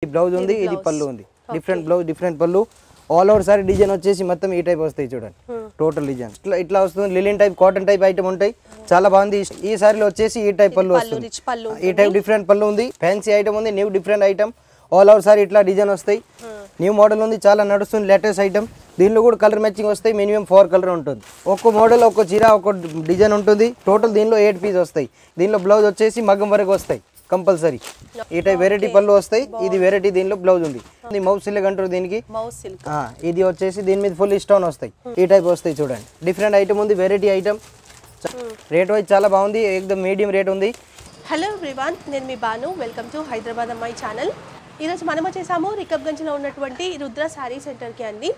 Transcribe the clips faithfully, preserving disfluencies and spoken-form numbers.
Blouse ఉంది, ఇది పళ్ళు ఉంది. డిఫరెంట్ బ్లౌజ్, డిఫరెంట్ పళ్ళు. ఆల్ ఓవర్ సారీ డిజైన్ వచ్చేసి మొత్తం ఈ టైప్ వస్తాయి చూడండి. టోటల్ డిజైన్ ఇట్లా ఇట్లా వస్తుంది. Linen type, cotton type item ఉంటాయి, చాలా బాగుంది. ఈ సారీలో వచ్చేసి ఈ టైప్ పళ్ళు వస్తుంది. ఈ టైప్ డిఫరెంట్ పళ్ళు ఉంది. ఫ్యాన్సీ ఐటమ్ ఉంది, new different item. All over sari ఇట్లా డిజైన్ వస్తాయి. న్యూ మోడల్ ఉంది, చాలా నడుస్తుంది, లేటెస్ట్ ఐటమ్. దీనిలో కూడా కలర్ మ్యాచింగ్ వస్తాయి. మినిమం ఫోర్ కలర్ ఉంటుంది. ఒక్కో మోడల్, ఒక్కో చీర, ఒక్కో డిజైన్ ఉంటుంది. టోటల్ దీనిలో ఎయిట్ పీస్ వస్తాయి. దీనిలో బ్లౌజ్ వచ్చేసి మగ్గం వరకు వస్తాయి కంపల్సరీ. ఈ టైప్ వెరైటీ పళ్ళు వస్తాయి. ఇది వెరైటీ, దీనిలో బ్లౌజ్ ఉంది. మౌస్ సిల్క్ అంటారు దీనికి. ఇది వచ్చేసి దీని మీద ఫుల్ స్టోన్ వస్తాయి. ఈ టైప్ వస్తాయి చూడండి. డిఫరెంట్ ఐటమ్ ఉంది, వెరైటీ ఐటమ్. రేట్ వైజ్ చాలా బాగుంది, ఏకదమ్ మీడియం రేట్ ఉంది. హలో ఎవ్రీవన్, నేను మీ బాను. వెల్కమ్ టు హైదరాబాద్ అమ్మాయి ఛానల్. ఈరోజు మనం వచ్చేసాము రికబ్గంజ్లో ఉన్నటువంటి రుద్ర శారీ సెంటర్కి అండి.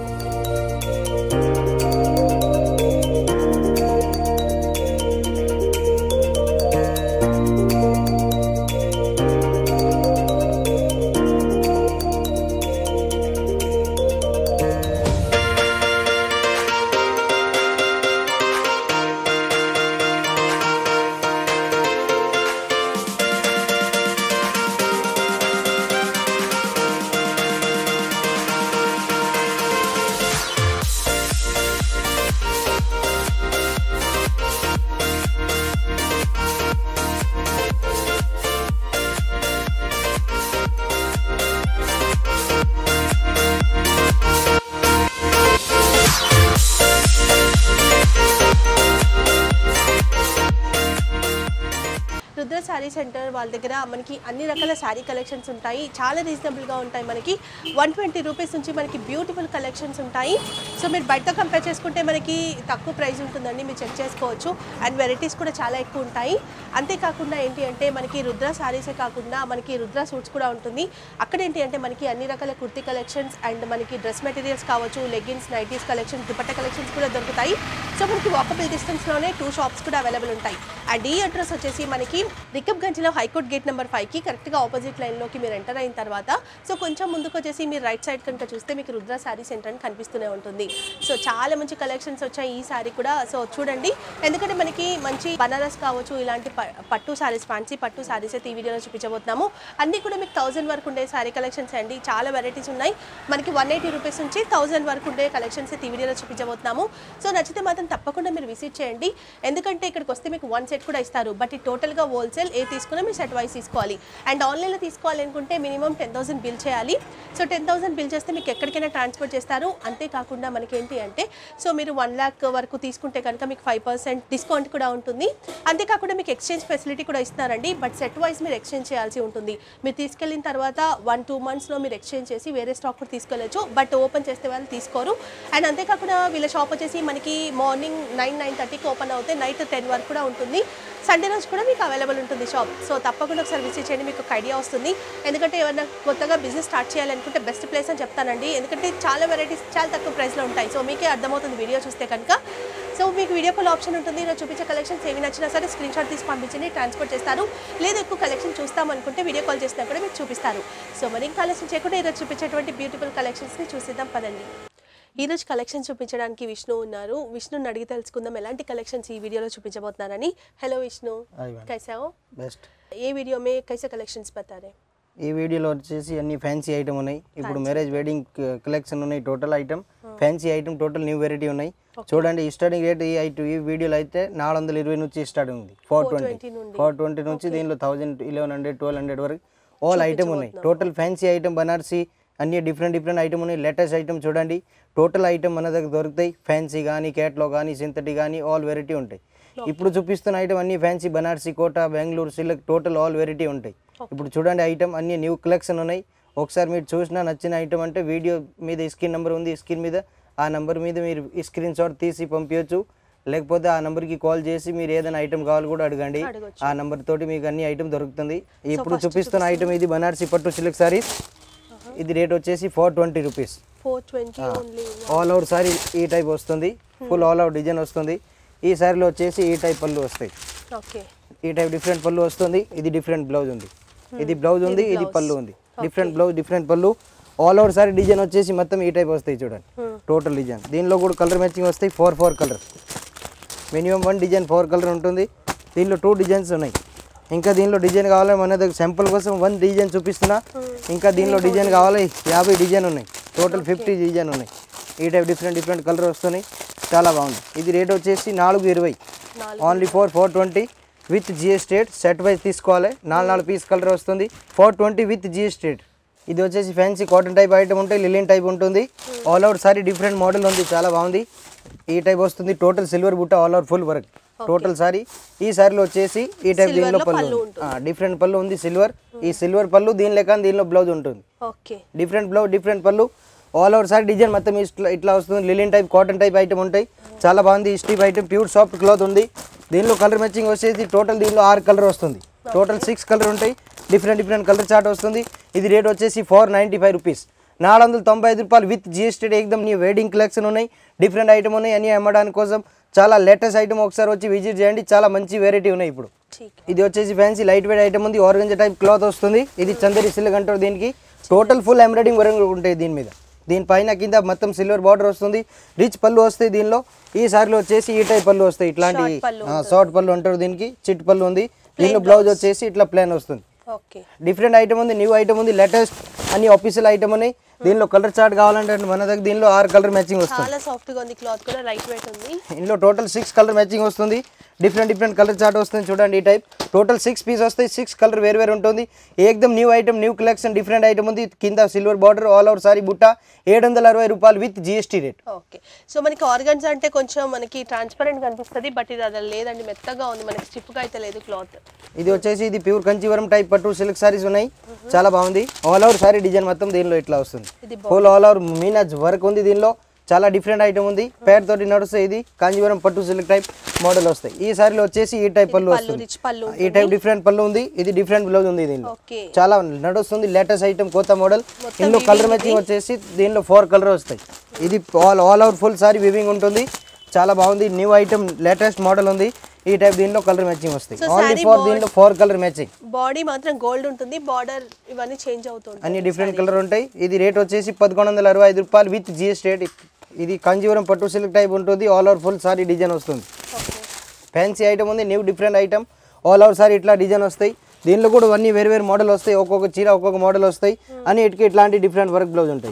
రుద్ర శారీ సెంటర్ వాళ్ళ దగ్గర మనకి అన్ని రకాల శారీ కలెక్షన్స్ ఉంటాయి. చాలా రీజనబుల్గా ఉంటాయి. మనకి వన్ ట్వంటీ రూపీస్ నుంచి మనకి బ్యూటిఫుల్ కలెక్షన్స్ ఉంటాయి. సో మీరు బయటతో కంపేర్ చేసుకుంటే మనకి తక్కువ ప్రైస్ ఉంటుందండి, మీరు చెక్ చేసుకోవచ్చు. అండ్ వెరైటీస్ కూడా చాలా ఎక్కువ ఉంటాయి. అంతేకాకుండా ఏంటి అంటే మనకి రుద్ర శారీసే కాకుండా మనకి రుద్ర సూట్స్ కూడా ఉంటుంది. అక్కడ ఏంటి అంటే మనకి అన్ని రకాల కుర్తీ కలెక్షన్స్ అండ్ మనకి డ్రెస్ మెటీరియల్స్ కావచ్చు, leggings, nighties collections, dupatta collections కూడా దొరుకుతాయి. సో మనకి వాకబుల్ డిస్టెన్స్లోనే టూ షాప్స్ కూడా అవైలబుల్ ఉంటాయి. అండ్ ఈ అడ్రస్ వచ్చేసి మనకి రికబ్గంజ్లో హైకోర్ట్ గేట్ నెంబర్ ఫైవ్కి కరెక్ట్గా ఆపోజిట్ లైన్లోకి మీరు ఎంటర్ అయిన తర్వాత సో కొంచెం ముందుకు వచ్చేసి మీరు రైట్ సైడ్ కనుక చూస్తే మీకు రుద్ర శారీ సెంటర్ అని కనిపిస్తూనే ఉంటుంది. సో చాలా మంచి కలెక్షన్స్ వచ్చాయి ఈ శారీ కూడా. సో చూడండి, ఎందుకంటే మనకి మంచి బనారస్ కావచ్చు, ఇలాంటి పట్టు శారీస్, ఫ్యాన్సీ పట్టు శారీస్ అయితే ఈ వీడియోలో చూపించబోతున్నాము. అన్నీ కూడా మీకు థౌసండ్ వరకు ఉండే శారీ కలెక్షన్స్ అండి. చాలా వెరైటీస్ ఉన్నాయి. మనకి వన్ ఎయిటీ రూపీస్ నుంచి థౌసండ్ వరకు ఉండే కలెక్షన్స్ అయితే ఈ వీడియోలో చూపించబోతున్నాము. సో నచ్చితే మాత్రం తప్పకుండా మీరు విజిట్ చేయండి. ఎందుకంటే ఇక్కడికి వస్తే మీకు వన్ సెట్ కూడా ఇస్తారు. బట్ ఈ టోటల్గా హోల్సేల్ ఏ తీసుకున్నా మీరు సెట్ వైస్ తీసుకోవాలి. అండ్ ఆన్లైన్లో తీసుకోవాలి అనుకుంటే మినిమం టెన్ థౌసండ్ బిల్ చేయాలి. సో టెన్ థౌసండ్ బిల్ చేస్తే మీకు ఎక్కడికైనా ట్రాన్స్పోర్ట్ చేస్తారు. అంతేకాకుండా మనకి ఏంటి అంటే సో మీరు వన్ ల్యాక్ వరకు తీసుకుంటే కనుక మీకు ఫైవ్ పర్సెంట్ డిస్కౌంట్ కూడా ఉంటుంది. అంతేకాకుండా మీకు ఎక్స్చేంజ్ ఫెసిలిటీ కూడా ఇస్తున్నారండి. బట్ సెట్ వైస్ మీరు ఎక్స్చేంజ్ చేయాల్సి ఉంటుంది. మీరు తీసుకెళ్ళిన తర్వాత వన్ టూ మంత్స్లో మీరు ఎక్స్చేంజ్ చేసి వేరే స్టాక్ కూడా తీసుకెళ్ళచ్చు. బట్ ఓపెన్ చేస్తే వాళ్ళు తీసుకోరు. అండ్ అంతేకాకుండా వీళ్ళ షాప్ వచ్చేసి మనకి మార్నింగ్ నైన్ నైన్ థర్టీకి ఓపెన్ అవుతే నైట్ టెన్ వరకు కూడా ఉంటుంది. సండే రోజు కూడా మీకు అవైలబుల్ ఉంటుంది షాప్. సో తప్పకుండా ఒకసారి విజిట్ చేయండి, మీకు ఒక ఐడియా వస్తుంది. ఎందుకంటే ఎవరైనా కొత్తగా బిజినెస్ స్టార్ట్ చేయాలనుకుంటే బెస్ట్ ప్లేస్ అని చెప్తానండి. ఎందుకంటే చాలా వెరైటీస్ చాలా తక్కువ ప్రైస్లో ఉంటాయి. సో మీకే అర్థమవుతుంది వీడియో చూస్తే కనుక. సో మీకు వీడియో కాల్ ఆప్షన్ ఉంటుంది. ఈరోజు చూపించే కలెక్షన్స్ ఏవి నచ్చినా సరే స్క్రీన్ షాట్ తీసి పంపించండి, ట్రాన్స్పోర్ట్ చేస్తారు. లేదా ఎక్కువ కలెక్షన్ చూస్తామనుకుంటే వీడియో కాల్ చేసినా కూడా మీకు చూపిస్తారు. సో మరి ఇంకా ఆలస్యం చేయకుండా ఈరోజు చూపించేటువంటి బ్యూటిఫుల్ కలెక్షన్స్ని చూసిద్దాం పదండి. ఈరోజు కలెక్షన్ చూపించడానికి విష్ణు ఉన్నారు. విష్ణుని అడిగి తెలుసుకుందాం ఎలాంటి కలెక్షన్స్ ఈ వీడియోలో చూపించబోతున్నారని. హలో విష్ణు, कैसा हो? బెస్ట్. ఏ వీడియో మే कैसे కలెక్షన్స్ बता रहे? ఈ వీడియోలో వచ్చేసి అన్ని ఫ్యాన్సీ ఐటమ్ ఉన్నాయి. ఇప్పుడు మ్యారేజ్ వెడ్డింగ్ కలెక్షన్ ఉన్నాయి. Total item fancy item, total new variety ఉన్నాయి. చూడండి, స్టార్టింగ్ రేట్ ఈ ఐటమ్ ఈ వీడియోలో అయితే నాలుగు వందల ఇరవై నుంచి స్టార్ట్ ఉంది. ఫోర్ ట్వంటీ ఫోర్ ట్వంటీ నుంచి దీనిలో thousand eleven hundred twelve hundred వరకు ఆల్ ఐటమ్ ఉన్నాయి. టోటల్ ఫ్యాన్సీ ఐటమ్, బనారసీ అన్ని డిఫరెంట్ డిఫరెంట్ ఐటమ్ ఉన్నాయి. లేటెస్ట్ ఐటమ్ చూడండి, టోటల్ ఐటమ్ మన దగ్గర దొరుకుతాయి. ఫ్యాన్సీ కానీ, క్యాట్లో కానీ, సింథటిక్ కానీ ఆల్ వెరైటీ ఉంటాయి. ఇప్పుడు చూపిస్తున్న ఐటమ్ అన్ని fancy, Banarasi, Kota, Bengaluru silk, total all variety ఉంటాయి. ఇప్పుడు చూడండి ఐటమ్ అన్ని న్యూ కలెక్షన్ ఉన్నాయి. ఒకసారి మీరు చూసినా నచ్చిన ఐటమ్ అంటే వీడియో మీద స్క్రీన్ నెంబర్ ఉంది, స్క్రీన్ మీద ఆ నెంబర్ మీద మీరు స్క్రీన్ షాట్ తీసి పంపించవచ్చు. లేకపోతే ఆ నెంబర్కి కాల్ చేసి మీరు ఏదైనా ఐటమ్ కావాలి కూడా అడగండి. ఆ నెంబర్ తోటి మీకు అన్ని ఐటమ్ దొరుకుతుంది. ఇప్పుడు చూపిస్తున్న ఐటమ్ ఇది బనారసీ పట్టు సిల్క్ సారీస్. ఇది రేట్ వచ్చేసి four twenty rupees. All over sari ఈ టైప్ వస్తుంది. ఫుల్ ఆల్ ఓవర్ డిజైన్ వస్తుంది. ఈ సారీలో వచ్చేసి ఈ టైప్ పళ్ళు వస్తాయి. ఈ టైప్ డిఫరెంట్ పళ్ళు వస్తుంది. ఇది డిఫరెంట్ బ్లౌజ్ ఉంది. ఇది బ్లౌజ్ ఉంది, ఇది పళ్ళు ఉంది. డిఫరెంట్ బ్లౌజ్, డిఫరెంట్ పళ్ళు. ఆల్ ఓవర్ సారీ డిజైన్ వచ్చేసి మొత్తం ఈ టైప్ వస్తాయి చూడండి. టోటల్ డిజైన్ దీనిలో కూడా కలర్ మ్యాచింగ్ వస్తాయి. Four four colour minimum one design four colour ఉంటుంది. దీనిలో టూ డిజైన్స్ ఉన్నాయి. ఇంకా దీనిలో డిజైన్ కావాలి మన దగ్గర సింపుల్ కోసం వన్ డిజైన్ చూపిస్తున్నా. ఇంకా దీనిలో డిజైన్ కావాలి యాభై డిజైన్ ఉన్నాయి, టోటల్ ఫిఫ్టీ డిజైన్ ఉన్నాయి. ఈ టైప్ డిఫరెంట్ డిఫరెంట్ కలర్ వస్తున్నాయి, చాలా బాగుంది. ఇది రేట్ వచ్చేసి నాలుగు ఇరవై, only four four twenty with GST rate. Set wise తీసుకోవాలి, నాలుగు నాలుగు పీస్ కలర్ వస్తుంది, four twenty with GST rate. ఇది వచ్చేసి ఫ్యాన్సీ కాటన్ టైప్ ఐటమ్ ఉంటాయి, లిలిన్ టైప్ ఉంటుంది. All out sari different model ఉంది, చాలా బాగుంది. ఈ టైప్ వస్తుంది, టోటల్ సిల్వర్ బుట్ట, all out full work total sari. ఈ సారీలో వచ్చేసి ఈ టైప్ దీనిలో పళ్ళు డిఫరెంట్ పళ్ళు ఉంది సిల్వర్. ఈ సిల్వర్ పళ్ళు దీని లెక్క దీనిలో బ్లౌజ్ ఉంటుంది, డిఫరెంట్ బ్లౌజ్ డిఫరెంట్ పళ్ళు. ఆల్ ఓవర్ సారీ డిజైన్ మొత్తం ఇట్లా ఇట్లా వస్తుంది. Linen type cotton type item ఉంటాయి, చాలా బాగుంది. స్టీప్ ఐటమ్ ప్యూర్ సాఫ్ట్ క్లాత్ ఉంది. దీనిలో కలర్ మ్యాచింగ్ వచ్చేసి టోటల్ దీనిలో ఆరు కలర్ వస్తుంది, టోటల్ సిక్స్ కలర్ ఉంటాయి, డిఫరెంట్ డిఫరెంట్ కలర్ చార్ట్ వస్తుంది. ఇది రేట్ వచ్చేసి ఫోర్ నైంటీ ఫైవ్ రూపీస్, నాలుగు వందల తొంభై ఐదు రూపాయలు విత్ జిఎస్టీ. ఏకదమ్ నీ వెడ్డింగ్ కలెక్షన్ ఉన్నాయి, డిఫరెంట్ ఐటమ్ ఉన్నాయి, అన్ని అమ్మడానికి కోసం చాలా లేటెస్ట్ ఐటమ్. ఒకసారి వచ్చి విజిట్ చేయండి, చాలా మంచి వెరైటీ ఉన్నాయి ఇప్పుడు. ఇది వచ్చేసి ఫ్యాన్సీ లైట్ వెయిట్ ఐటమ్ ఉంది, ఆర్గంజా టైప్ క్లాత్ వస్తుంది. ఇది చందేరి సిల్క్ అంటారు దీనికి. టోటల్ ఫుల్ ఎంబ్రాయిడింగ్ వర్క్ ఉంటాయి దీని మీద. దీనిపైన కింద మొత్తం సిల్వర్ బార్డర్ వస్తుంది, రిచ్ పళ్ళు వస్తాయి దీనిలో. ఈ సారీలో వచ్చేసి ఈ టైప్ పళ్ళు వస్తాయి, ఇట్లాంటి షార్ట్ పళ్ళు అంటారు దీనికి. చిట్ పళ్ళు ఉంది, దీనిలో బ్లౌజ్ వచ్చేసి ఇట్లా ప్లాన్ వస్తుంది. డిఫరెంట్ ఐటమ్ ఉంది, న్యూ ఐటమ్ ఉంది, లేటెస్ట్ అన్ని ఆఫీషియల్ ఐటమ్ ఉన్నాయి. దీనిలో కలర్ చార్ట్ కావాలంటే మన దగ్గర దీనిలో ఆరు కలర్ మ్యాచింగ్ వస్తుంది. చాలా సాఫ్ట్ గా ఉంది, క్లాత్ కూడా లైట్ వెయిట్ ఉంది. ఇందులో టోటల్ సిక్స్ కలర్ మ్యాచింగ్ వస్తుంది, డిఫరెంట్ డిఫరెంట్ కలర్ చార్ట్ వస్తుంది. చూడండి ఈ టైప్ టోటల్ సిక్స్ పీస్ వస్తాయి, సిక్స్ కలర్ వేరు వేరు ఉంటుంది. ఏకదమ్ new item, new collection, different item ఉంది. కింద silver border, all over sari బుట్ట, ఏడు వందల అరవై రూపాయలు with GST rate. Okay, so మనకి ఆర్గన్స్ అంటే కొంచెం మనకి ట్రాన్స్పరెంట్ కనిపిస్తుంది, బట్ ఇది అదే లేదండి, మెత్తగా ఉంది, మనకి స్టిఫ్గా అయితే లేదు క్లాత్. ఇది వచ్చేసి ఇది ప్యూర్ కంచీవరం టైప్ పట్టు సిల్క్ సారీస్ ఉన్నాయి, చాలా బాగుంది. ఆల్ ఓవర్ సారీ డిజైన్ మొత్తం దీనిలో ఇట్లా వస్తుంది, ఫుల్ ఆల్ ఓవర్ మీనాజ్ వర్క్ ఉంది దీనిలో. చాలా డిఫరెంట్ ఐటమ్ ఉంది, పేర్ తోటి నడుస్తాయి. ఇది కాంజీవరం పట్టు సిల్క్ టైప్ మోడల్ వస్తాయి. ఈ సారీలో వచ్చేసి ఈ టైప్ పళ్ళు వస్తుంది, ఈ టైప్ డిఫరెంట్ పళ్ళు ఉంది. ఇది డిఫరెంట్ బ్లౌజ్ ఉంది దీనిలో, చాలా నడుస్తుంది. లేటెస్ట్ ఐటమ్, కొత్త మోడల్. ఇందులో కలర్ మ్యాచింగ్ వచ్చేసి దీనిలో ఫోర్ కలర్ వస్తాయి. ఇది all all over full sari weaving ఉంటుంది, చాలా బాగుంది. న్యూ ఐటమ్, లేటెస్ట్ మోడల్ ఉంది. ఈ టైప్ దీనిలో కలర్ మ్యాచింగ్ వస్తాయి. ఓన్లీ ఫోర్ దీనిలో ఫోర్ కలర్ మ్యాచింగ్. బాడీ మాత్రం గోల్డ్ ఉంటుంది, బార్డర్ ఇవన్నీ చేంజ్ అవుతుంది, అన్ని డిఫరెంట్ కలర్ ఉంటాయి. ఇది రేట్ వచ్చేసి పదకొండు వందల అరవై ఐదు రూపాయలు విత్ జిఎస్టీ రేట్. ఇది కాంజీవరం పట్టు సిల్క్ టైప్ ఉంటుంది, all over full sari design వస్తుంది. ఫ్యాన్సీ ఐటమ్ ఉంది, new different item. All over sari ఇట్లా డిజైన్ వస్తాయి. దీనిలో కూడా అన్ని వేరు వేరు మోడల్ వస్తాయి, ఒక్కొక్క చీర ఒక్కొక్క మోడల్ వస్తాయి. అని ఇటుకి ఇట్లాంటి డిఫరెంట్ వర్క్ బ్లౌజ్ ఉంటాయి.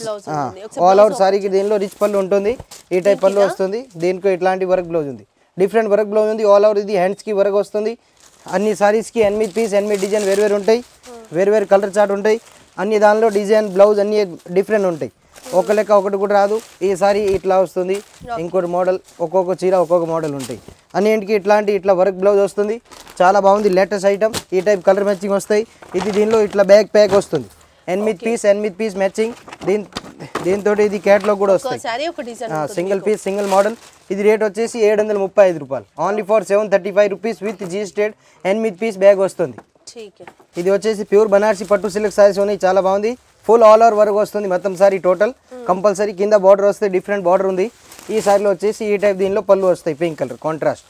ఆల్ ఓవర్ సారీకి దీనిలో రిచ్ పళ్ళు ఉంటుంది, ఈ టైప్ పళ్ళు వస్తుంది. దీనికి ఇట్లాంటి వర్క్ బ్లౌజ్ ఉంది, డిఫరెంట్ వర్క్ బ్లౌజ్ ఉంది. ఆల్ ఓవర్ ఇది హ్యాండ్స్కి వర్క్ వస్తుంది. అన్ని సారీస్కి ఎనిమిది పీస్ ఎనిమిది డిజైన్ వేరు వేరు ఉంటాయి, వేరు వేరు కలర్ చార్ట్ ఉంటాయి. అన్ని దానిలో డిజైన్ బ్లౌజ్ అన్ని డిఫరెంట్ ఉంటాయి, ఒక లెక్క ఒకటి కూడా రాదు. ఈ సారీ ఇట్లా వస్తుంది, ఇంకోటి మోడల్, ఒక్కొక్క చీర ఒక్కొక్క మోడల్ ఉంటాయి. అన్నింటికి ఇట్లాంటి ఇట్లా వర్క్ బ్లౌజ్ వస్తుంది, చాలా బాగుంది. లేటెస్ట్ ఐటమ్, ఈ టైప్ కలర్ మ్యాచింగ్ వస్తాయి. ఇది దీనిలో ఇట్లా బ్యాక్ ప్యాక్ వస్తుంది, ఎనిమిది పీస్ ఎనిమిది పీస్ మ్యాచింగ్. దీని దీంతో ఇది క్యాట్లాగ్ కూడా వస్తాయి, సింగిల్ పీస్ సింగిల్ మోడల్. ఇది రేట్ వచ్చేసి ఏడు వందల ముప్పై ఐదు రూపాయలు, only for seven thirty five rupees with GST. ఎనిమిది పీస్ బ్యాగ్ వస్తుంది. ఇది వచ్చేసి ప్యూర్ బనారసి పట్టు సిల్క్ సారీస్ ఉన్నాయి, చాలా బాగుంది. ఫుల్ ఆల్ ఓవర్ వర్క్ వస్తుంది మొత్తం సారీ టోటల్. కంపల్సరీ కింద బార్డర్ వస్తాయి, డిఫరెంట్ బార్డర్ ఉంది. ఈ సారీలో వచ్చేసి ఈ టైప్ దీనిలో పళ్ళు వస్తాయి, పింక్ కలర్ కాంట్రాస్ట్.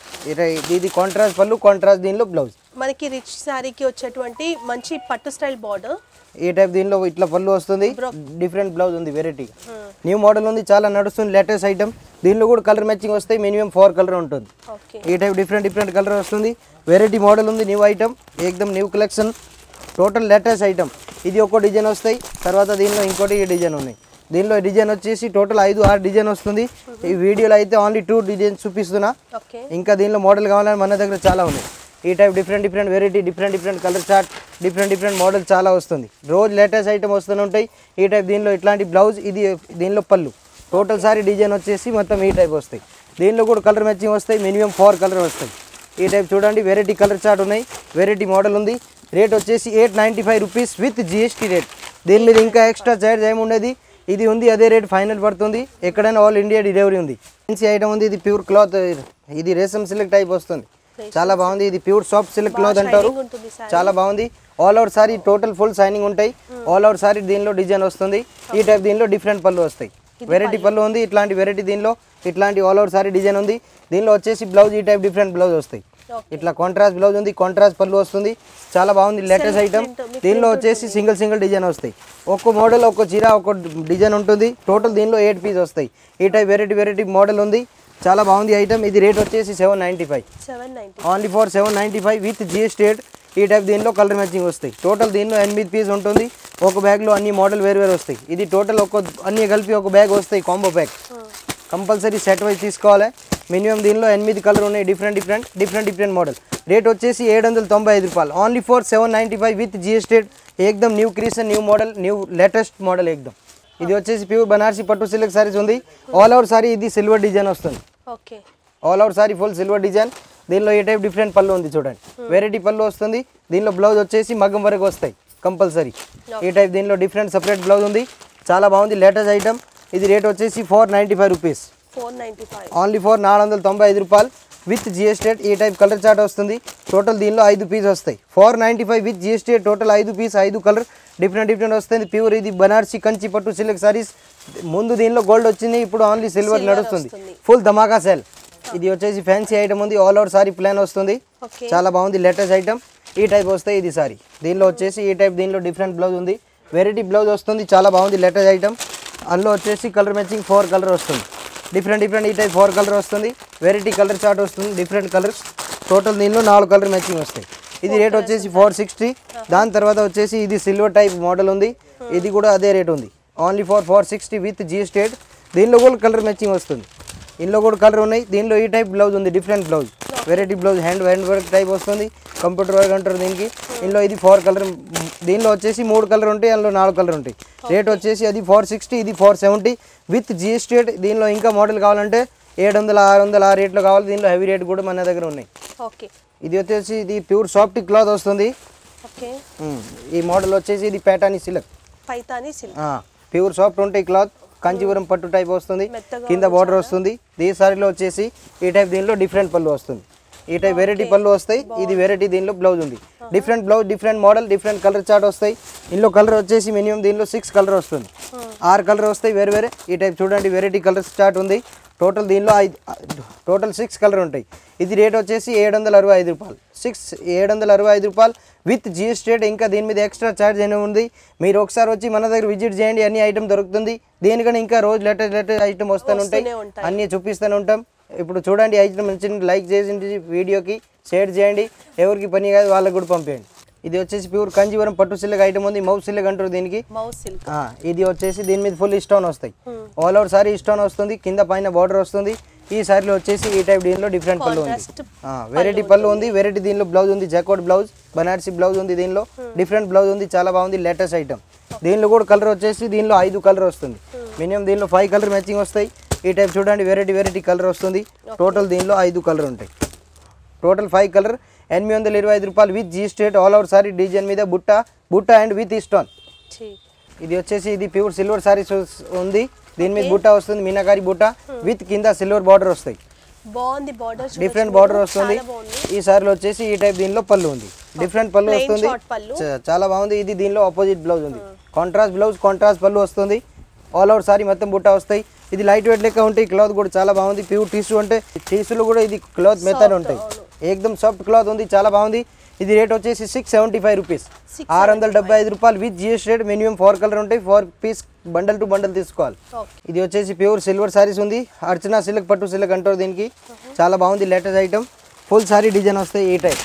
ఇది కాంట్రాస్ట్ పళ్ళు, కాంట్రాస్ట్ దీనిలో బ్లౌజ్. మనకి రిచ్ సారీకి వచ్చేటువంటి మంచి పట్టు స్టైల్ బార్డర్. ఈ టైప్ దీనిలో ఇట్లా పళ్ళు వస్తుంది, డిఫరెంట్ బ్లౌజ్ ఉంది, వెరైటీ న్యూ మోడల్ ఉంది, చాలా నడుస్తుంది. లేటెస్ట్ ఐటమ్, దీనిలో కూడా కలర్ మ్యాచింగ్ వస్తాయి, మినిమం ఫోర్ కలర్ ఉంటుంది. ఈ టైప్ డిఫరెంట్ డిఫరెంట్ కలర్ వస్తుంది, వెరైటీ మోడల్ ఉంది, న్యూ ఐటమ్, ఏకదమ్ new collection, total latest item. ఇది ఒక డిజైన్ వస్తాయి, తర్వాత దీనిలో ఇంకోటి ఈ డిజైన్ ఉన్నాయి. దీనిలో డిజైన్ వచ్చేసి టోటల్ ఐదు ఆరు డిజైన్ వస్తుంది. ఈ వీడియోలో అయితే ఓన్లీ టూ డిజైన్స్ చూపిస్తున్నా, ఇంకా దీనిలో మోడల్ కావాలని మన దగ్గర చాలా ఉన్నాయి. ఈ type different different variety, different different colour chart, different different model చాలా వస్తుంది. రోజు లేటెస్ట్ ఐటమ్ వస్తూనే ఉంటాయి. ఈ టైప్ దీనిలో ఇట్లాంటి బ్లౌజ్, ఇది దీనిలో పళ్ళు. టోటల్ సారీ డిజైన్ వచ్చేసి మొత్తం ఈ టైప్ వస్తాయి. దీనిలో కూడా కలర్ మ్యాచింగ్ వస్తాయి, మినిమం ఫోర్ కలర్ వస్తాయి. ఈ టైప్ చూడండి, వెరైటీ కలర్ చార్ట్ ఉన్నాయి, వెరైటీ మోడల్ ఉంది. రేట్ వచ్చేసి eight ninety five rupees with GST rate. దీని మీద ఇంకా ఎక్స్ట్రా చార్జ్ ఏమి ఉండేది, ఇది ఉంది అదే రేట్ ఫైనల్ పడుతుంది. ఎక్కడైనా ఆల్ ఇండియా డెలివరీ ఉంది. ఫ్యాన్సీ ఐటమ్ ఉంది, ఇది ప్యూర్ క్లాత్, ఇది రేసమ్ సిల్క్ టైప్ వస్తుంది, చాలా బాగుంది. ఇది ప్యూర్ సాఫ్ట్ సిల్క్ క్లాత్ అంటారు, చాలా బాగుంది. All over sari total full shining ఉంటాయి. ఆల్ ఓవర్ సారీ దీనిలో డిజైన్ వస్తుంది. ఈ టైప్ దీనిలో డిఫరెంట్ పళ్ళు వస్తాయి, వెరైటీ పళ్ళు ఉంది. ఇట్లాంటి వెరైటీ దీనిలో ఇట్లాంటి ఆల్ ఓవర్ సారీ డిజైన్ ఉంది. దీనిలో వచ్చేసి బ్లౌజ్ ఈ టైప్ డిఫరెంట్ బ్లౌజ్ వస్తాయి. ఇట్లా కాంట్రాస్ట్ బ్లౌజ్ ఉంది, కాంట్రాస్ట్ పళ్ళు వస్తుంది, చాలా బాగుంది. లేటెస్ట్ ఐటమ్, దీనిలో వచ్చేసి సింగిల్ సింగిల్ డిజైన్ వస్తాయి. ఒక్కో మోడల్ ఒక్కో చీర ఒక్కో డిజైన్ ఉంటుంది. టోటల్ దీనిలో ఎయిట్ పీస్ వస్తాయి. ఈ టైప్ వెరైటీ వెరైటీ మోడల్ ఉంది, చాలా బాగుంది ఐటమ్. ఇది రేట్ వచ్చేసి seven ninety five, only for seven ninety five with GST rate. ఈ టైప్ దీనిలో కలర్ మ్యాచింగ్ వస్తాయి. టోటల్ దీనిలో ఎనిమిది పీస్ ఉంటుంది. ఒక బ్యాగ్లో అన్ని మోడల్ వేరు వేరు వస్తాయి. ఇది టోటల్ ఒక అన్ని కలిపి ఒక బ్యాగ్ వస్తాయి combo pack. Compulsory set wise తీసుకోవాలి. మినిమం దీనిలో ఎనిమిది కలర్ ఉన్నాయి, different different different different model. Rate వచ్చేసి ఏడు వందల తొంభై ఐదు రూపాయలు only for seven ninety five with GST. ఏకదమ్ new creation, new model, new latest model ఏకదమ్. ఇది వచ్చేసి ప్యూర్ బనారసి పట్టు సిల్క్ సారీస్ ఉంది. ఆల్ ఓవర్ సారీ ఇది సిల్వర్ డిజైన్ వస్తుంది. Okay, all over sari full silver design. దీనిలో ఏ టైప్ డిఫరెంట్ పళ్ళు ఉంది చూడండి, వెరైటీ పళ్ళు వస్తుంది. దీనిలో బ్లౌజ్ వచ్చేసి మగ్గం వరకు వస్తాయి కంపల్సరీ. ఈ టైప్ దీనిలో డిఫరెంట్ సపరేట్ బ్లౌజ్ ఉంది. చాలా బాగుంది, లేటెస్ట్ ఐటమ్. ఇది రేట్ వచ్చేసి four ninety five rupees only for నాలుగు వందల తొంభై ఐదు రూపాయలు విత్ జిఎస్టీ. ఈ టైప్ కలర్ చార్ట్ వస్తుంది. టోటల్ దీనిలో ఐదు పీస్ వస్తాయి. Four ninety five with GST. Total ఐదు పీస్, ఐదు కలర్ డిఫరెంట్ డిఫరెంట్ వస్తుంది. ప్యూర్ ఇది బనారసి కంచి పట్టు సిల్క్ సారీస్. ముందు దీనిలో గోల్డ్ వచ్చింది, ఇప్పుడు ఓన్లీ సిల్వర్ నడుస్తుంది. ఫుల్ ధమాకా సేల్. ఇది వచ్చేసి ఫ్యాన్సీ ఐటమ్ ఉంది. ఆల్ ఓవర్ సారీ ప్లాన్ వస్తుంది. చాలా బాగుంది, లేటెస్ట్ ఐటమ్. ఈ టైప్ వస్తాయి. ఇది సారీ దీనిలో వచ్చేసి ఈ టైప్ దీనిలో డిఫరెంట్ బ్లౌజ్ ఉంది, వెరైటీ బ్లౌజ్ వస్తుంది. చాలా బాగుంది, లేటెస్ట్ ఐటమ్. అందులో వచ్చేసి కలర్ మ్యాచింగ్ ఫోర్ కలర్ వస్తుంది. డిఫరెంట్ డిఫరెంట్ ఈ టైప్ ఫోర్ కలర్ వస్తుంది. వెరైటీ కలర్ చార్ట్ వస్తుంది, డిఫరెంట్ కలర్స్. టోటల్ దీనిలో నాలుగు కలర్ మ్యాచింగ్ వస్తాయి. ఇది రేట్ వచ్చేసి ఫోర్ సిక్స్టీ. దాని తర్వాత వచ్చేసి ఇది సిల్వర్ టైప్ మోడల్ ఉంది. ఇది కూడా అదే రేట్ ఉంది, only four four sixty with GST. దీనిలో కూడా కలర్ మ్యాచింగ్ వస్తుంది. ఇందులో కూడా కలర్ ఉన్నాయి. దీనిలో ఈ టైప్ బ్లౌజ్ ఉంది, different blouse, variety blouse, hand hand work type వస్తుంది. కంప్యూటర్ వర్క్ అంటారు దీనికి. ఇందులో ఇది ఫోర్ కలర్. దీనిలో వచ్చేసి మూడు కలర్ ఉంటాయి, అందులో నాలుగు కలర్ ఉంటాయి. రేట్ వచ్చేసి అది ఫోర్ సిక్స్టీ, ఇది ఫోర్ సెవెంటీ విత్ జిఎస్టీ. దీనిలో ఇంకా మోడల్ కావాలంటే ఏడు వందల ఆరు వందల ఆ రేట్లో కావాలి. దీనిలో హెవీ రేట్ కూడా మన దగ్గర ఉన్నాయి. ఇది వచ్చేసి ఇది ప్యూర్ సాఫ్ట్ క్లాత్ వస్తుంది. ఈ మోడల్ వచ్చేసి ఇది పైతాని సిల్క్, ప్యూర్ సాఫ్ట్ ఉంటాయి క్లాత్. కాంచీపురం పట్టు టైప్ వస్తుంది, కింద బార్డర్ వస్తుంది. ఈ సారీలో వచ్చేసి ఈ టైప్ దీనిలో డిఫరెంట్ పళ్ళు వస్తుంది. ఈ టైప్ వెరైటీ పళ్ళు వస్తాయి. ఇది వెరైటీ దీనిలో బ్లౌజ్ ఉంది, different blouse, different model, different colour chart వస్తాయి. ఇందులో కలర్ వచ్చేసి మినిమం దీనిలో సిక్స్ కలర్ వస్తుంది, ఆరు కలర్ వస్తాయి వేరే వేరే. ఈ టైప్ చూడండి, వెరైటీ కలర్ చార్ట్ ఉంది. టోటల్ దీనిలో ఐదు టోటల్ సిక్స్ కలర్ ఉంటాయి. ఇది రేట్ వచ్చేసి ఏడు వందల అరవై ఐదు రూపాయలు సిక్స్ ఏడు వందల అరవై ఐదు రూపాయలు విత్ జిఎస్టీ. ఇంకా దీని మీద ఎక్స్ట్రా ఛార్జ్ అయినా ఉంది. మీరు ఒకసారి వచ్చి మన దగ్గర విజిట్ చేయండి, అన్ని ఐటమ్ దొరుకుతుంది. దీనికన్నా ఇంకా రోజు లేటెస్ట్ లేటెస్ట్ ఐటమ్ వస్తూనే ఉంటాయి, అన్నీ చూపిస్తూనే ఉంటాం. ఇప్పుడు చూడండి, ఐటమ్ మంచి లైక్ చేసి వీడియోకి షేర్ చేయండి. ఎవరికి పని కాదు వాళ్ళకి కూడా పంపేయండి. ఇది వచ్చేసి ప్యూర్ కంజీవరం పట్టు సిల్క్ ఐటమ్ ఉంది. మౌస్ సిల్క్ అంటారు దీనికి. ఇది వచ్చేసి దీని మీద ఫుల్ స్టోన్ వస్తాయి. ఆల్ ఓవర్ సారీ స్టోన్ వస్తుంది, కింద పైన బార్డర్ వస్తుంది. ఈ సారీలో వచ్చేసి ఈ టైప్ దీనిలో డిఫరెంట్ పళ్ళు ఉంది, వెరైటీ పళ్ళు ఉంది. వెరైటీ దీనిలో బ్లౌజ్ ఉంది, జాకోట్ బ్లౌజ్, బనారసి బ్లౌజ్ ఉంది. దీనిలో డిఫరెంట్ బ్లౌజ్ ఉంది, చాలా బాగుంది, లేటెస్ట్ ఐటమ్. దీనిలో కూడా కలర్ వచ్చేసి దీనిలో ఐదు కలర్ వస్తుంది. మినిమం దీనిలో ఫైవ్ కలర్ మ్యాచింగ్ వస్తాయి. ఈ టైప్ చూడండి, వెరైటీ వెరైటీ కలర్ వస్తుంది. టోటల్ దీనిలో ఐదు కలర్ ఉంటాయి. టోటల్ ఫైవ్ కలర్ ఎనిమిది వందల ఇరవై ఐదు రూపాయలు with GST. All over sari design మీద బుట్ట బుట్ట అండ్ విత్ స్టోన్. ఇది వచ్చేసి ఇది ప్యూర్ సిల్వర్ సారీస్ ఉంది. దీని మీద బుట్ట వస్తుంది, మీనాకారి బుట్ట విత్ కింద సిల్వర్ బార్డర్ వస్తాయి. డిఫరెంట్ బార్డర్ వస్తుంది. ఈ సారీలో వచ్చేసి ఈ టైప్ దీనిలో పళ్ళు ఉంది, డిఫరెంట్ పళ్ళు వస్తుంది, చాలా బాగుంది. ఇది దీనిలో ఆపోజిట్ బ్లౌజ్ ఉంది, కాంట్రాస్ట్ బ్లౌజ్, కాంట్రాస్ట్ పళ్ళు వస్తుంది. ఆల్ ఓవర్ సారీ మొత్తం బుట్ట వస్తాయి. ఇది లైట్ వెయిట్ లెక్క ఉంటాయి. క్లాత్ కూడా చాలా బాగుంది, ప్యూర్ టిష్యూ అంటే టిష్యూలో కూడా ఇది క్లాత్ మెథడ్ ఉంటాయి. ఏకదమ్ సాఫ్ట్ క్లాత్ ఉంది, చాలా బాగుంది. ఇది రేట్ వచ్చేసి సిక్స్ సెవెంటీ ఫైవ్ రూపీస్ ఆరు వందల డెబ్బై ఐదు రూపాయలు with GST rate. Minimum four colour ఉంటాయి, four piece bundle to bundle తీసుకోవాలి. ఇది వచ్చేసి ప్యూర్ సిల్వర్ సారీస్ ఉంది. అర్చనా సిల్క్ పట్టు సిల్క్ అంటారు దీనికి. చాలా బాగుంది, latest item. Full sari design వస్తాయి ఈ టైప్.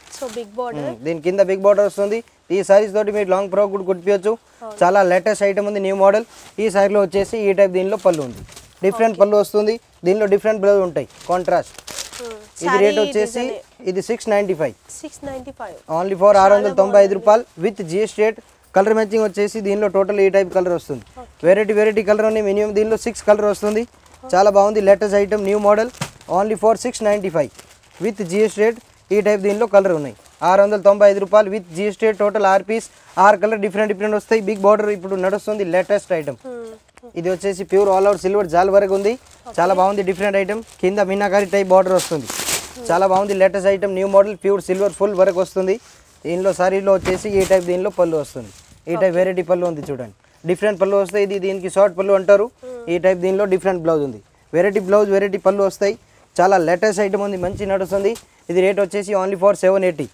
దీని కింద బిగ్ బార్డర్ వస్తుంది. ఈ సారీస్ తోటి మీరు లాంగ్ ఫ్రాక్ కూడా కుట్టించవచ్చు. చాలా లేటెస్ట్ ఐటమ్ ఉంది, న్యూ మోడల్. ఈ సారీలో వచ్చేసి ఈ టైప్ దీనిలో పళ్ళు ఉంది, డిఫరెంట్ పళ్ళు వస్తుంది. దీనిలో డిఫరెంట్ బ్లౌజ్ ఉంటాయి, కాంట్రాస్ట్. ఇది రేట్ వచ్చేసి ఇది six ninety five only for ఆరు వందల తొంభై ఐదు రూపాయలు with GST rate. Colour matching వచ్చేసి దీనిలో టోటల్ ఈ టైప్ కలర్ వస్తుంది. వెరైటీ వెరైటీ కలర్ ఉన్నాయి. మినిమం దీనిలో సిక్స్ కలర్ వస్తుంది. చాలా బాగుంది, latest item, new model. Only for six ninety five with GST rate. ఈ టైప్ దీనిలో కలర్ ఉన్నాయి. ఆరు వందల తొంభై ఐదు రూపాయలు విత్ జిఎస్టీ. టోటల్ ఆరు పీస్, ఆరు కలర్ డిఫరెంట్ డిఫరెంట్ వస్తాయి. బిగ్ బార్డర్ ఇప్పుడు నడుస్తుంది, లేటెస్ట్ ఐటమ్. ఇది వచ్చేసి ప్యూర్ ఆల్ ఓవర్ సిల్వర్ జాల్ వరకు ఉంది, చాలా బాగుంది, డిఫరెంట్ ఐటమ్. కింద మీనాకారి టైప్ బార్డర్ వస్తుంది, చాలా బాగుంది, latest item, new model, pure silver full వరకు వస్తుంది. దీనిలో సారీలో వచ్చేసి ఈ టైప్ దీనిలో పళ్ళు వస్తుంది. ఈ టైప్ వెరైటీ పళ్ళు ఉంది చూడండి, డిఫరెంట్ పళ్ళు వస్తాయి. ఇది దీనికి షార్ట్ పళ్ళు అంటారు. ఈ టైప్ దీనిలో డిఫరెంట్ బ్లౌజ్ ఉంది, వెరైటీ బ్లౌజ్, వెరైటీ పళ్ళు వస్తాయి. చాలా లేటెస్ట్ ఐటమ్ ఉంది, మంచి నడుస్తుంది. ఇది రేట్ వచ్చేసి ఓన్లీ ఫర్ సెవెన్ ఎయిటీ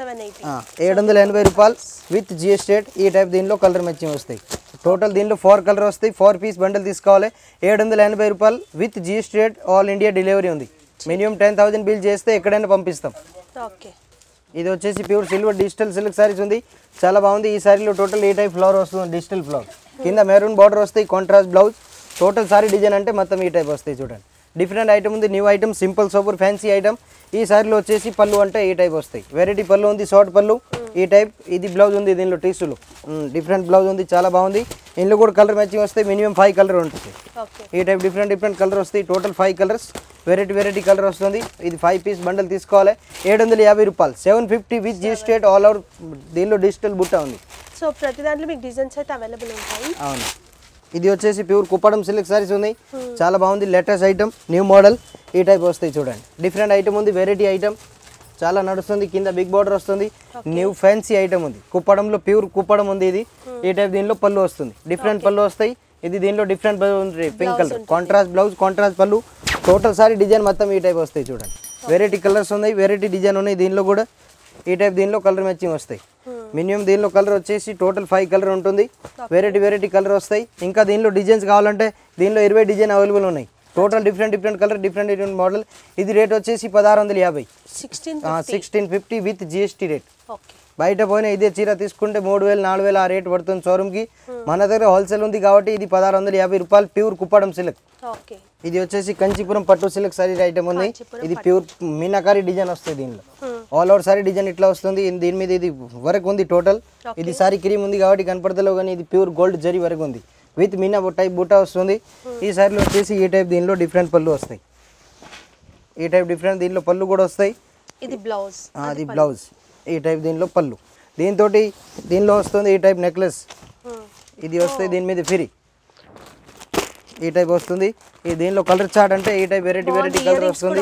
ఏడు వందల ఎనభై రూపాయలు విత్ జిఎస్టీ రేట్. ఈ టైప్ దీనిలో కలర్ మ్యాచింగ్ వస్తాయి. టోటల్ దీనిలో ఫోర్ కలర్ వస్తాయి. ఫోర్ పీస్ బండల్ తీసుకోవాలి. ఏడు వందల ఎనభై రూపాయలు with GST rate. All India delivery ఉంది. మినిమం టెన్ థౌసండ్ బిల్ చేస్తే ఎక్కడైనా పంపిస్తాం. ఇది వచ్చేసి pure silver digital silk saris ఉంది, చాలా బాగుంది. ఈ సారీలో టోటల్ ఏ టైప్ ఫ్లవర్ వస్తుంది, డిజిటల్ ఫ్లవర్, కింద మెరూన్ బార్డర్ వస్తాయి, contrast blouse. Total sari design అంటే మొత్తం ఈ టైప్ వస్తాయి చూడండి. డిఫరెంట్ ఐటమ్ ఉంది, new item, simple super fancy item. ఈ సారీలో వచ్చేసి పళ్ళు అంటే ఈ టైప్ వస్తాయి, వెరైటీ పళ్ళు ఉంది, షార్ట్ పళ్ళు ఈ టైప్. ఇది బ్లౌజ్ ఉంది, దీనిలో టీసులు డిఫరెంట్ బ్లౌజ్ ఉంది, చాలా బాగుంది. ఇందులో కూడా కలర్ మ్యాచింగ్ వస్తాయి, మినిమం ఫైవ్ కలర్ ఉంటుంది. ఈ టైప్ డిఫరెంట్ డిఫరెంట్ కలర్ వస్తాయి, total five colours, variety variety colour వస్తుంది. ఇది ఫైవ్ పీస్ బండల్ తీసుకోవాలి, ఏడు వందల యాభై రూపాయలు, seven fifty with GST. All over దీనిలో డిజిటల్ బుట్ట ఉంది. సో ప్రతి దాంట్లో మీకు డిజైన్స్ అయితే అవైలబుల్ ఉంటాయి. అవును. ఇది వచ్చేసి ప్యూర్ కుప్పడం సిల్క్ సారీస్ ఉన్నాయి, చాలా బాగుంది. లేటెస్ట్ ఐటమ్, న్యూ మోడల్ ఈ టైప్ వస్తాయి చూడండి. డిఫరెంట్ ఐటమ్ ఉంది, వెరైటీ ఐటమ్, చాలా నడుస్తుంది. కింద బిగ్ బార్డర్ వస్తుంది, న్యూ ఫ్యాన్సీ ఐటమ్ ఉంది. కుప్పడంలో ప్యూర్ కుప్పడం ఉంది. ఇది ఈ టైప్ దీనిలో పళ్ళు వస్తుంది, డిఫరెంట్ పళ్ళు వస్తాయి. ఇది దీనిలో డిఫరెంట్ ఉంది, pink colour, contrast blouse, contrast పళ్ళు. టోటల్ సారీ డిజైన్ మొత్తం ఈ టైప్ వస్తాయి చూడండి. వెరైటీ కలర్స్ ఉన్నాయి, వెరైటీ డిజైన్ ఉన్నాయి. దీనిలో కూడా ఈ టైప్ దీనిలో కలర్ మ్యాచింగ్ వస్తాయి. మినిమం దీనిలో కలర్ వచ్చేసి టోటల్ ఫైవ్ కలర్ ఉంటుంది, వెరైటీ వెరైటీ కలర్ వస్తాయి. ఇంకా దీనిలో డిజైన్స్ కావాలంటే దీనిలో ఇరవై డిజైన్ అవైలబుల్ ఉన్నాయి. Total different different colour, different different model. ఇది రేట్ వచ్చేసి పదహారు వందల యాభై, sixteen fifty with GST rate. బయట పోయినా ఇదే చీర తీసుకుంటే మూడు వేలు నాలుగు వేలు ఆ రేట్ పడుతుంది షోరూమ్కి. మన దగ్గర హోల్సేల్ ఉంది కాబట్టి ఇది పదహారు వందల యాభై రూపాయలు, ప్యూర్ కుప్పడం సిల్క్. ఇది వచ్చేసి కంచిపురం పట్టు సిల్క్ సారీ ఐటమ్ ఉంది. ఇది ప్యూర్ మీనాకారి డిజైన్ వస్తుంది. దీనిలో ఆల్ ఓవర్ సారీ డిజైన్ ఇట్లా వస్తుంది. దీని మీద ఇది వర్క్ ఉంది టోటల్. ఇది సారీ క్రీమ్ ఉంది కాబట్టి కనపడతలో, కానీ ఇది ప్యూర్ గోల్డ్ జరీ వర్క్ ఉంది విత్ మీనా టైప్ బూటా వస్తుంది. ఈ సారీలో వచ్చేసి ఈ టైప్ దీనిలో డిఫరెంట్ పళ్ళు వస్తాయి. ఈ టైప్ డిఫరెంట్ దీనిలో పళ్ళు కూడా వస్తాయి. ఇది బ్లౌజ్, అది బ్లౌజ్. ఈ టైప్ దీనిలో పళ్ళు, దీంతో దీనిలో వస్తుంది ఈ టైప్ నెక్లెస్. ఇది వస్తాయి దీని మీద ఫ్రీ, ఈ టైప్ వస్తుంది. ఈ దీనిలో కలర్ చార్ట్ అంటే ఈ టైప్ వెరైటీ వెరైటీ కలర్ వస్తుంది.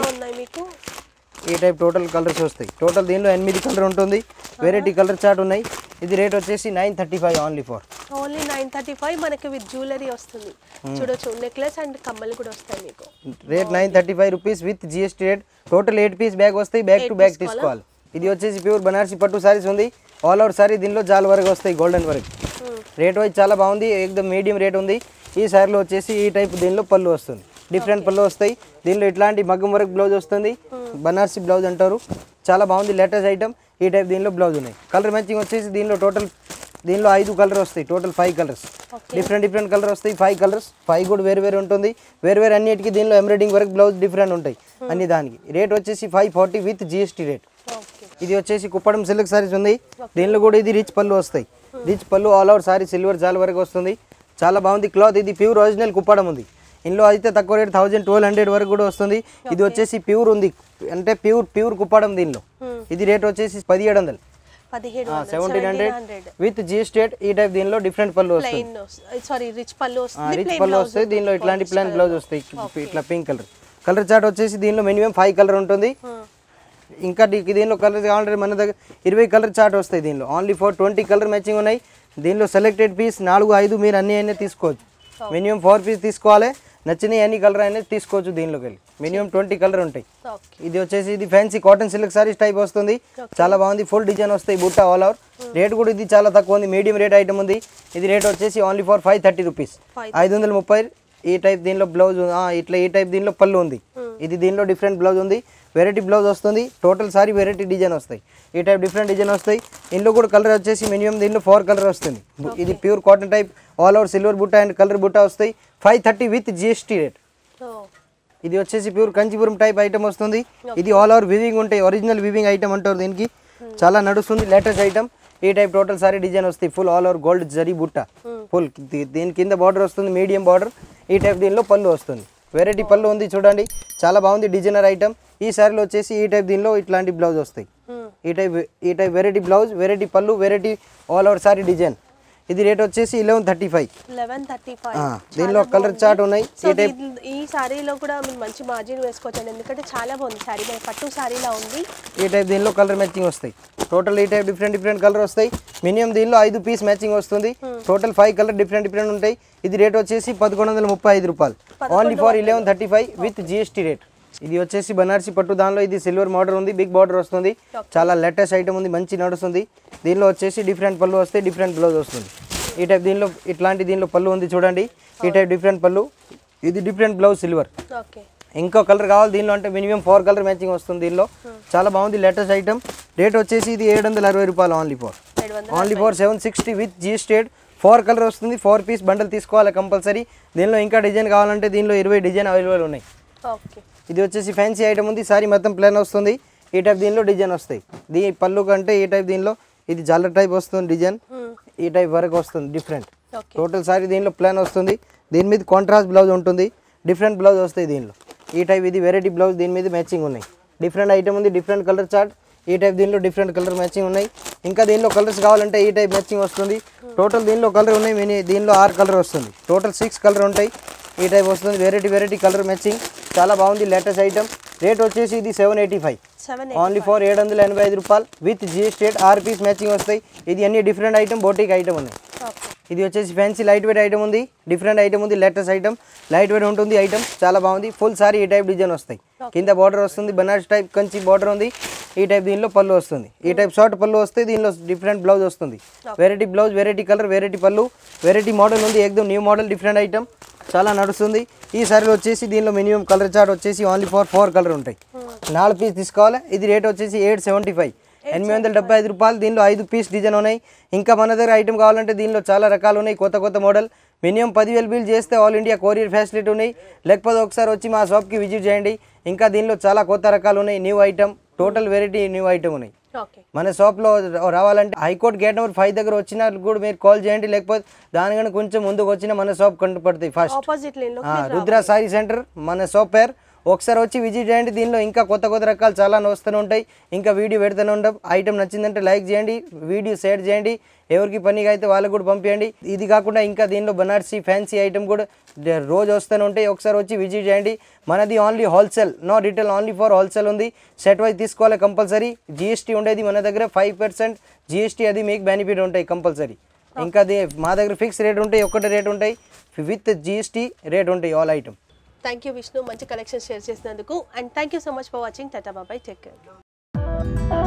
ఈ టైప్ టోటల్ కలర్స్ వస్తాయి. టోటల్ దీనిలో ఎనిమిది కలర్ ఉంటుంది, వెరైటీ కలర్ చార్ట్ ఉన్నాయి. ఇది రేట్ వచ్చేసి nine thirty five only for only nine thirty five మనకి విత్ జ్యువెలరీ వస్తుంది. చూడొచ్చు, నెక్లెస్ అండ్ కమ్మలు కూడా వస్తాయి మీకు. Rate nine thirty five rupees with GST rate. Total eight piece bag వస్తాయి, బ్యాగ్ టు బ్యాగ్ తీసుకోవాలి. ఇది వచ్చేసి ప్యూర్ బనారసి పట్టు సారీస్ ఉంది, ఆల్ ఓవర్ సారీ. దీనిలో జాల్ వర్క్ వస్తాయి, గోల్డెన్ వర్క్. రేట్ వైజ్ చాలా బాగుంది, ఏకదమ్ మీడియం రేట్ ఉంది. ఈ సారీలో వచ్చేసి ఈ టైప్ దీనిలో పళ్ళు వస్తుంది, డిఫరెంట్ పళ్ళు వస్తాయి. దీనిలో ఇట్లాంటి మగ్గం వర్క్ బ్లౌజ్ వస్తుంది, బనారసి బ్లౌజ్ అంటారు, చాలా బాగుంది. Latest item. ఈ టైప్ దీనిలో బ్లౌజ్ ఉన్నాయి. కలర్ మ్యాచింగ్ వచ్చేసి దీనిలో టోటల్ దీనిలో ఐదు కలర్ వస్తాయి, total five colours, different different colour వస్తాయి. ఫైవ్ కలర్స్, ఫైవ్ కూడా వేరు వేరు ఉంటుంది. వేరు వేరు అన్నిటికీ దీనిలో ఎంబ్రాయిడింగ్ వర్క్ బ్లౌజ్ డిఫరెంట్ ఉంటాయి అన్ని దానికి. రేట్ వచ్చేసి five forty with GST rate. ఇది వచ్చేసి కుప్పడం సిల్క్ సారీస్ ఉంది. దీనిలో కూడా ఇది రిచ్ పళ్ళు వస్తాయి, రిచ్ పళ్ళు, ఆల్ ఓవర్ సారీ సిల్వర్ జాల్ వరకు వస్తుంది, చాలా బాగుంది క్లాత్. ఇది ప్యూర్ ఒరిజినల్ కుప్పడం ఉంది. ఇందులో అయితే తక్కువ రేట్ థౌజండ్ ట్వెల్వ్ హండ్రెడ్ వరకు కూడా వస్తుంది. ఇది వచ్చేసి ప్యూర్ ఉంది అంటే ప్యూర్ ప్యూర్ కుప్పడం దీనిలో. ఇది రేట్ వచ్చేసి పదిహేడు వందలు, seventeen hundred with GST rate. ఈ టైప్ దీనిలో డిఫరెంట్ పళ్ళు వస్తాయి, రిచ్ పళ్ళు వస్తాయి. దీనిలో ఇట్లాంటి ప్లాన్ బ్లౌజ్ వస్తాయి, ఇట్లా పింక్ కలర్. కలర్ చార్ట్ వచ్చేసి దీనిలో మినిమం ఫైవ్ కలర్ ఉంటుంది. ఇంకా దీనిలో కలర్ కావాలంటే మన దగ్గర ఇరవై కలర్ చార్ట్ వస్తాయి. దీనిలో only four twenty colour matching ఉన్నాయి. దీనిలో సెలెక్టెడ్ పీస్ నాలుగు ఐదు మీరు అన్ని అయినా తీసుకోవచ్చు. మినిమం ఫోర్ పీస్ తీసుకోవాలి, నచ్చినవి ఎన్ని కలర్ అయినా తీసుకోవచ్చు. దీనిలోకి వెళ్ళి మినిమం ట్వంటీ కలర్ ఉంటాయి. ఇది వచ్చేసి ఇది fancy cotton silk sarees type వస్తుంది, చాలా బాగుంది. ఫుల్ డిజైన్ వస్తాయి, బుట్ట ఆల్ ఓవర్. రేట్ కూడా ఇది చాలా తక్కువ ఉంది, మీడియం రేట్ ఐటమ్ ఉంది. ఇది రేట్ వచ్చేసి only for five thirty rupees, ఐదు వందల ముప్పై. ఈ టైప్ దీనిలో బ్లౌజ్ ఇట్లా ఈ టైప్ దీనిలో పళ్ళు ఉంది. ఇది దీనిలో డిఫరెంట్ బ్లౌజ్ ఉంది, వెరైటీ బ్లౌజ్ వస్తుంది. టోటల్ సారీ వెరైటీ డిజైన్ వస్తాయి, ఈ టైప్ డిఫరెంట్ డిజైన్ వస్తాయి. ఇందులో కూడా కలర్ వచ్చేసి మినిమం దీనిలో ఫోర్ కలర్ వస్తుంది. ఇది pure cotton type, all over silver బుట్ట అండ్ కలర్ బుట్ట వస్తాయి. Five thirty with GST rate. ఇది వచ్చేసి ప్యూర్ కంచిపురం టైప్ ఐటమ్ వస్తుంది. ఇది ఆల్ ఓవర్ వివింగ్ ఉంటాయి, ఒరిజినల్ వివింగ్ ఐటమ్ అంటారు దీనికి, చాలా నడుస్తుంది. Latest item. ఈ టైప్ టోటల్ సారీ డిజైన్ వస్తాయి, full all over gold zari బుట్ట ఫుల్. దీని కింద బార్డర్ వస్తుంది, మీడియం బార్డర్. ఈ టైప్ దీనిలో పళ్ళు వస్తుంది, వెరైటీ పళ్ళు ఉంది చూడండి, చాలా బాగుంది. Designer item. ఈ సారీలో వచ్చేసి ఈ టైప్ దీనిలో ఇట్లాంటి బ్లౌజ్ వస్తాయి. ఈ టైప్ ఈ టైప్ వెరైటీ బ్లౌజ్, వెరైటీ పళ్ళు, variety all over sari design. ఇది రేట్ వచ్చేసి eleven thirty five eleven thirty five దీనిలో కలర్ చార్ట్ ఉన్నాయి. ఈ టైప్ ఈ సారీలో కూడా మీరు మంచి మార్జిన్ వేసుకోవచ్చు, ఎందుకంటే చాలా బాగుంది సారీ, పట్టు సారీలా ఉంది. ఈ టైప్ దీనిలో కలర్ మ్యాచింగ్ వస్తాయి. టోటల్ ఈ టైప్ డిఫరెంట్ డిఫరెంట్ కలర్ వస్తాయి. మినిమం దీనిలో ఐదు పీస్ మ్యాచింగ్ వస్తుంది. Total five colour different different ఉంటాయి. ఇది రేట్ వచ్చేసి పదకొండు వందల ముప్పై ఐదు రూపాయలు, only for eleven thirty five with GST rate. ఇది వచ్చేసి బనారసి పట్టు, దానిలో ఇది సిల్వర్ బార్డర్ ఉంది, బిగ్ బార్డర్ వస్తుంది, చాలా లేటెస్ట్ ఐటమ్ ఉంది, మంచి నడుస్తుంది. దీనిలో వచ్చేసి డిఫరెంట్ పళ్ళు వస్తాయి, డిఫరెంట్ బ్లౌజ్ వస్తుంది. ఈ టైప్ దీనిలో ఇట్లాంటి దీనిలో పళ్ళు ఉంది చూడండి, ఈ టైప్ డిఫరెంట్ పళ్ళు. ఇది డిఫరెంట్ బ్లౌజ్ సిల్వర్. ఇంకో కలర్ కావాలి దీనిలో అంటే మినిమం ఫోర్ కలర్ మ్యాచింగ్ వస్తుంది దీనిలో చాలా బాగుంది లేటెస్ట్ ఐటమ్ రేట్ వచ్చేసి ఇది ఏడు వందల అరవై రూపాయలు only for only for seven sixty with GST four colour వస్తుంది ఫోర్ పీస్ బండల్ తీసుకోవాలి కంపల్సరీ దీనిలో ఇంకా డిజైన్ కావాలంటే దీనిలో ఇరవై డిజైన్ అవైలబుల్ ఉన్నాయి ఓకే ఇది వచ్చేసి ఫ్యాన్సీ ఐటమ్ ఉంది సారీ మొత్తం ప్లాన్ వస్తుంది ఈ టైప్ దీనిలో డిజైన్ వస్తాయి దీ పళ్ళు కంటే ఈ టైప్ దీనిలో ఇది జల్లర్ టైప్ వస్తుంది డిజైన్ ఈ టైప్ వరకు వస్తుంది డిఫరెంట్ టోటల్ సారీ దీనిలో ప్లాన్ వస్తుంది దీని మీద కాంట్రాస్ట్ బ్లౌజ్ ఉంటుంది డిఫరెంట్ బ్లౌజ్ వస్తాయి దీనిలో ఈ టైప్ ఇది వెరైటీ బ్లౌజ్ దీని మీద మ్యాచింగ్ ఉన్నాయి డిఫరెంట్ ఐటమ్ ఉంది డిఫరెంట్ కలర్ చార్ట్ ఈ టైప్ దీనిలో డిఫరెంట్ కలర్ మ్యాచింగ్ ఉన్నాయి ఇంకా దీనిలో కలర్స్ కావాలంటే ఈ టైప్ మ్యాచింగ్ వస్తుంది టోటల్ దీనిలో కలర్ ఉన్నాయి మినీ దీనిలో ఆరు కలర్ వస్తుంది టోటల్ సిక్స్ కలర్ ఉంటాయి ఈ టైప్ వస్తుంది వెరైటీ వెరైటీ కలర్ మ్యాచింగ్ చాలా బాగుంది లేటెస్ట్ ఐటమ్ రేట్ వచ్చేసి ఇది seven eighty five only for ఏడు వందల ఎనభై ఐదు రూపాయలు విత్ జిఎస్టీ ఆర్ పీస్ మ్యాచింగ్ వస్తాయి ఇది అన్ని డిఫరెంట్ ఐటమ్ బోటిక్ ఐటమ్ ఉన్నాయి ఇది వచ్చేసి ఫ్యాన్సీ లైట్ వెయిట్ ఐటమ్ ఉంది డిఫరెంట్ ఐటమ్ ఉంది లేటెస్ట్ ఐటమ్ లైట్ వెయిట్ ఉంటుంది ఐటమ్ చాలా బాగుంది ఫుల్ సారీ ఈ టైప్ డిజైన్ వస్తాయి కింద బార్డర్ వస్తుంది బనారస్ టైప్ కంచి బార్డర్ ఉంది ఈ టైప్ దీనిలో పళ్ళు వస్తుంది ఈ టైప్ షార్ట్ పళ్ళు వస్తే దీనిలో డిఫరెంట్ బ్లౌజ్ వస్తుంది variety blouse variety colour variety పళ్ళు వెరైటీ మోడల్ ఉంది ఎక్దమ్ న్యూ మోడల్ డిఫరెంట్ ఐటమ్ చాలా నడుస్తుంది ఈ సారీలో వచ్చేసి దీనిలో మినిమం కలర్ చార్ట్ వచ్చేసి ఓన్లీ ఫోర్ ఫోర్ కలర్ ఉంటాయి నాలుగు పీస్ తీసుకోవాలి ఇది రేట్ వచ్చేసి ఎయిట్ సెవెంటీ ఫైవ్ ఎనిమిది వందల డెబ్బై ఐదు రూపాయలు దీనిలో ఐదు పీస్ డిజైన్ ఉన్నాయి ఇంకా మన దగ్గర ఐటమ్ కావాలంటే దీనిలో చాలా రకాలు ఉన్నాయి కొత్త కొత్త మోడల్ మినిమం పదివేలు బిల్ చేస్తే ఆల్ ఇండియా కొరియర్ ఫెసిలిటీ ఉన్నాయి లేకపోతే ఒకసారి వచ్చి మా షాప్కి విజిట్ చేయండి ఇంకా దీనిలో చాలా కొత్త రకాలు ఉన్నాయి new item total variety new item ఉన్నాయి మన షాప్లో రావాలంటే హైకోర్ట్ గేట్ నెంబర్ ఫైవ్ దగ్గర వచ్చినా కూడా మీరు కాల్ చేయండి లేకపోతే దానికన్నా కొంచెం ముందుకు వచ్చినా మన షాప్ కంటుపడుతుంది ఫస్ట్ రుద్ర సారీ సెంటర్ మన షాప్ పేరు ఒకసారి వచ్చి విజిట్ చేయండి దీనిలో ఇంకా కొత్త కొత్త రకాలు చాలా వస్తూనే ఉంటాయి ఇంకా వీడియో పెడుతూనే ఉంటాం ఐటమ్ నచ్చిందంటే లైక్ చేయండి వీడియో షేర్ చేయండి ఎవరికి పనిగా అయితే వాళ్ళకు కూడా పంపించండి ఇది కాకుండా ఇంకా దీనిలో బనారసీ ఫ్యాన్సీ ఐటమ్ కూడా రోజు వస్తూనే ఉంటాయి ఒకసారి వచ్చి విజిట్ చేయండి మనది only wholesale no retail only for wholesale ఉంది సెట్ వైజ్ తీసుకోవాలి కంపల్సరీ జిఎస్టీ ఉండేది మన దగ్గర ఫైవ్ పర్సెంట్ జిఎస్టీ అది మీకు బెనిఫిట్ ఉంటాయి కంపల్సరీ ఇంకా మా దగ్గర ఫిక్స్ రేట్ ఉంటాయి ఒకటి రేట్ ఉంటాయి విత్ జిఎస్టీ రేట్ ఉంటాయి all item thank you Vishnu మంచి కలెక్షన్ షేర్ చేసినందుకు and thank you so much for watching టాటా బాబాయ్ టేక్ కేర్